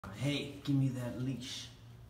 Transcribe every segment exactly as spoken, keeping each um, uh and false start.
Hey, give me that leash.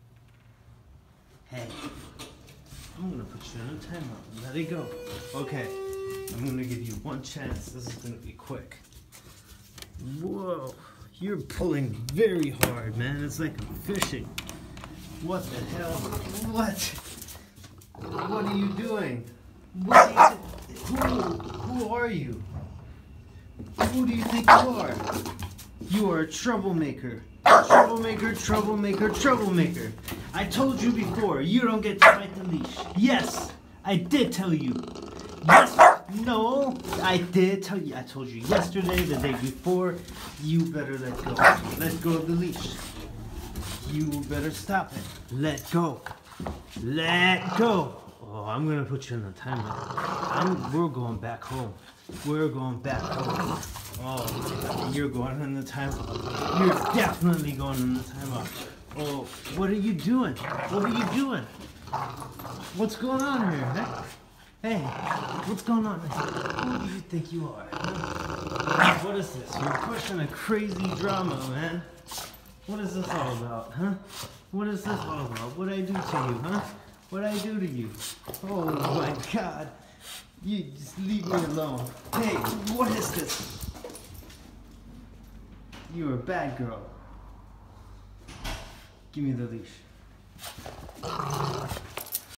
Hey, I'm gonna put you in a timeout. Let it go. Okay, I'm gonna give you one chance. This is gonna be quick. Whoa, you're pulling very hard, man. It's like I'm fishing. What the hell? What? What are you doing? What are you who, who are you? Who do you think you are? You are a troublemaker. Troublemaker, troublemaker, troublemaker. I told you before, you don't get to fight the leash. Yes, I did tell you. Yes, no, I did tell you. I told you yesterday, the day before, you better let go. Let go of the leash. You better stop it. Let go. Let go. Oh, I'm gonna put you in a timeout. I'm, we're going back home. We're going back home. Oh, you're going in the timeout. You're definitely going in the timeout. Oh, what are you doing? What are you doing? What's going on here? Huh? Hey, what's going on? Who do you think you are? Huh? What is this? You're pushing a crazy drama, man. What is this all about, huh? What is this all about? What I do to you, huh? What I do to you? Oh my God. You just leave me alone. Hey, what is this? You're a bad girl. Give me the leash.